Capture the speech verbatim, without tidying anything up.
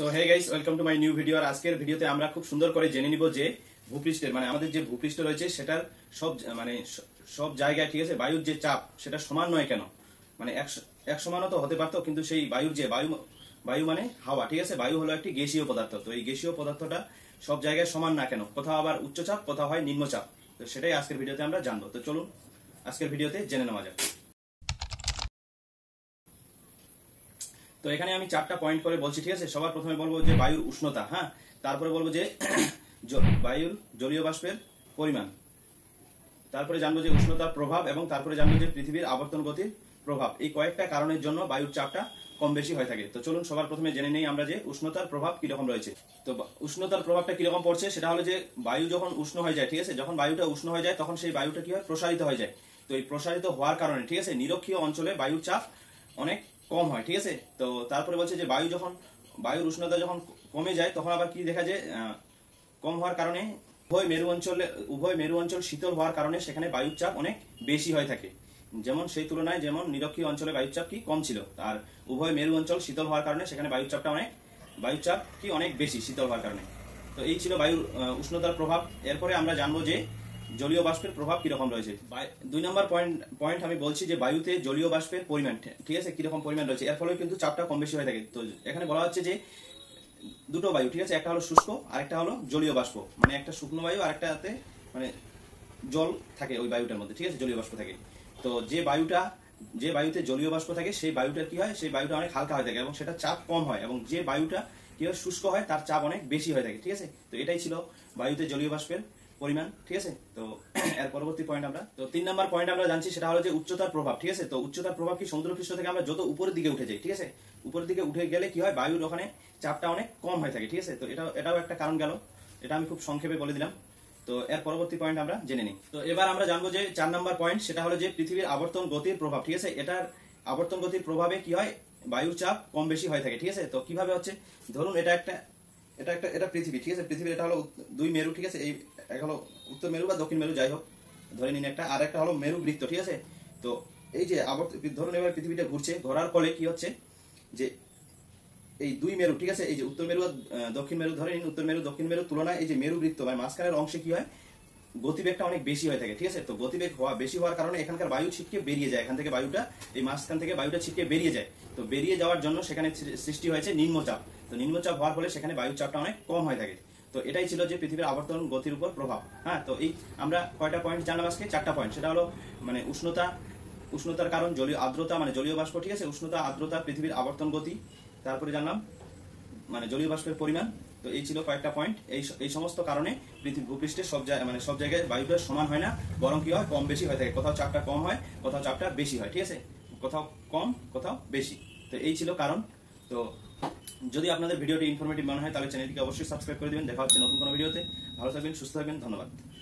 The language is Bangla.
So hey guys, welcome to my new video. আর আজকের ভিডিওতে আমরা খুব সুন্দর করে জেনে নিব যে ভূপৃষ্ঠের মানে আমাদের যে ভূপৃষ্ঠ রয়েছে সেটার সব মানে সব জায়গায় ঠিক আছে বায়ুর যে চাপ সেটা সমান নয় কেন। মানে এক সমানও তো হতে পারতো, কিন্তু সেই বায়ুর যে বায়ু বায়ু মানে হাওয়া, ঠিক আছে, বায়ু হলো একটি গ্যাসীয় পদার্থ। তো এই গ্যাসীয় পদার্থটা সব জায়গায় সমান না কেন, কোথাও আবার উচ্চচাপ, কোথাও হয় নিম্নচাপ। তো সেটাই আজকের ভিডিওতে আমরা জানবো। তো চলুন আজকের ভিডিওতে জেনে নেওয়া যাক। তো এখানে আমি চারটা পয়েন্ট করে বলছি, ঠিক আছে। সবার প্রথমে বলবো যে বায়ুর উষ্ণতা, হ্যাঁ। তারপরে বলবো যে বায়ুর জলীয় বাষ্পের পরিমাণ, তারপরে জানবো যে উষ্ণতার প্রভাব, এবং তারপরে জানবো যে পৃথিবীর আবর্তন গতির প্রভাব। এই কয়েকটা কারণের জন্য বায়ুর চাপটা কম বেশি হয়ে থাকে। তো চলুন সবার প্রথমে জেনে নেই আমরা যে উষ্ণতার প্রভাব কিরকম রয়েছে। তো উষ্ণতার প্রভাবটা কিরকম পড়ছে সেটা হলো যে বায়ু যখন উষ্ণ হয়ে যায়, ঠিক আছে, যখন বায়ুটা উষ্ণ হয়ে যায় তখন সেই বায়ুটা কি হয়, প্রসারিত হয়ে যায়। তো এই প্রসারিত হওয়ার কারণে, ঠিক আছে, নিরক্ষীয় অঞ্চলে বায়ুর চাপ অনেক কম হয়, ঠিক আছে। তো তারপরে বলছে যে বায়ু যখন বায়ুর উষ্ণতা যখন কমে যায় তখন আবার কি দেখা যায়, কম হওয়ার কারণে উভয় মেরু অঞ্চলে উভয় মেরু অঞ্চল শীতল হওয়ার কারণে সেখানে বায়ুর চাপ অনেক বেশি হয়ে থাকে। যেমন সেই তুলনায় যেমন নিরক্ষীয় অঞ্চলে বায়ুর চাপ কি কম ছিল, আর উভয় মেরু অঞ্চল শীতল হওয়ার কারণে সেখানে বায়ুর চাপটা অনেক বায়ুর চাপ কি অনেক বেশি শীতল হওয়ার কারণে। তো এই ছিল বায়ুর উষ্ণতার প্রভাব। এরপরে আমরা জানবো যে জলীয় বাষ্পের প্রভাব কিরকম রয়েছে। দুই নম্বর পয়েন্ট পয়েন্ট আমি বলছি যে বায়ুতে জলীয় বাষ্পের পরিমাণ, ঠিক আছে, কিরকম পরিমাণ রয়েছে, এর ফলে কিন্তু চাপটা কম বেশি হয়ে থাকে। তো এখানে বলা হচ্ছে যে দুটো বায়ু, ঠিক আছে, একটা হলো শুষ্ক আর একটা হলো জলীয় বাষ্প। মানে একটা শুকনো বায়ু আর একটাতে মানে জল থাকে ওই বায়ুটার মধ্যে, ঠিক আছে, জলীয় বাষ্প থাকে। তো যে বায়ুটা যে বায়ুতে জলীয় বাষ্প থাকে সেই বায়ুটার কি হয়, সেই বায়ুটা অনেক হালকা হয়ে থাকে এবং সেটা চাপ কম হয়, এবং যে বায়ুটা কি হয় শুষ্ক হয় তার চাপ অনেক বেশি হয়ে থাকে, ঠিক আছে। তো এটাই ছিল বায়ুতে জলীয় বাষ্পের পরিমাণ, ঠিক আছে। তো এর পরবর্তী পয়েন্ট আমরা তো তিন নম্বর পয়েন্ট আমরা জানছি, সেটা হলো যে উচ্চতার প্রভাব, ঠিক আছে। তো উচ্চতার প্রভাব কি, সমুদ্রপৃষ্ঠ থেকে আমরা যত উপরের দিকে উঠে যাই, ঠিক আছে, উপরের দিকে উঠে গেলে কি হয়, বায়ুর ওখানে চাপটা অনেক কম হয়ে থাকে, ঠিক আছে। তো এটা এটাও একটা কারণ গেল, এটা আমি খুব সংক্ষেপে বলে দিলাম। তো এর পরবর্তী পয়েন্ট আমরা জেনে নিই। তো এবার আমরা জানবো যে চার নম্বর পয়েন্ট, সেটা হলো যে পৃথিবীর আবর্তন গতির প্রভাব, ঠিক আছে। এটার আবর্তন গতির প্রভাবে কি হয়, বায়ুর চাপ কম বেশি হয়ে থাকে, ঠিক আছে। তো কিভাবে হচ্ছে, ধরুন এটা একটা এটা একটা এটা পৃথিবী, ঠিক আছে, পৃথিবীর এটা হলো দুই মেরু, ঠিক আছে। এই এক হলো উত্তর মেরু বা দক্ষিণ মেরু, যাই হোক ধরে নিন একটা, আর একটা হলো মেরু বৃত্ত, ঠিক আছে। তো এই যে আবর্তন, ধরুন এবার পৃথিবীটা ঘুরছে, ঘোরার ফলে কি হচ্ছে যে এই দুই মেরু, ঠিক আছে, এই যে উত্তর মেরু আর দক্ষিণ মেরু, ধরে নিন উত্তর মেরু দক্ষিণ মেরু তুলনায় এই যে মেরু বৃত্ত মানে মাঝখানের অংশে কি হয়, গতিবেগটা অনেক বেশি হয়ে থাকে, ঠিক আছে। তো গতিবেগ হওয়া বেশি হওয়ার কারণে এখানকার বায়ু ছিটকে বেরিয়ে যায়, এখান থেকে বায়ুটা এই মাঝখান থেকে বায়ুটা ছিটকে বেরিয়ে যায়। তো বেরিয়ে যাওয়ার জন্য সেখানে সৃষ্টি হয়েছে নিম্নচাপ। তো নিম্নচাপ হওয়ার ফলে সেখানে বায়ুর চাপটা অনেক কম হয়ে থাকে। তো এটাই ছিল যে পৃথিবীর আবর্তন গতির উপর প্রভাব। হ্যাঁ, তো এই আমরা কয়টা পয়েন্ট জানলাম আজকে, চারটা পয়েন্ট। সেটা হলো মানে উষ্ণতা, উষ্ণতার কারণ জলীয় আর্দ্রতা মানে জলীয় বাষ্প, ঠিক আছে, উষ্ণতা, আর্দ্রতা, পৃথিবীর আবর্তন গতি, তারপরে জানলাম মানে জলীয় বাষ্পের পরিমাণ। তো এই ছিল কয়েকটা পয়েন্ট। এই এই সমস্ত কারণে পৃথিবী ভূপৃষ্ঠে সব জায়গায় মানে সব জায়গায় বায়ুটা সমান হয় না, বরং কি হয়, কম বেশি হয়ে থাকে। কোথাও চাপটা কম হয়, কোথাও চাপটা বেশি হয়, ঠিক আছে, কোথাও কম কোথাও বেশি। তো এই ছিল কারণ। তো যদি আপনাদের ভিডিওটি ইনফরমেটিভ মনে হয় তাহলে চ্যানেলটিকে অবশ্যই সাবস্ক্রাইব করে দিবেন। দেখা হচ্ছে নতুন কোনো ভিডিওতে। ভালো থাকবেন, সুস্থ থাকবেন, ধন্যবাদ।